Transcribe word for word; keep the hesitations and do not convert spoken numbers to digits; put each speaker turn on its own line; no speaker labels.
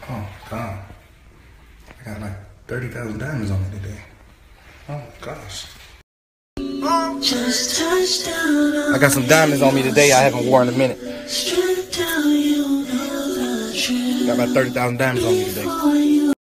Oh, God. I got like thirty thousand diamonds on me today. Oh, gosh.
Just touchdown.
I got some diamonds on me today I haven't worn in a minute.
Strip down, you know the truth.
Got about thirty thousand diamonds on me today.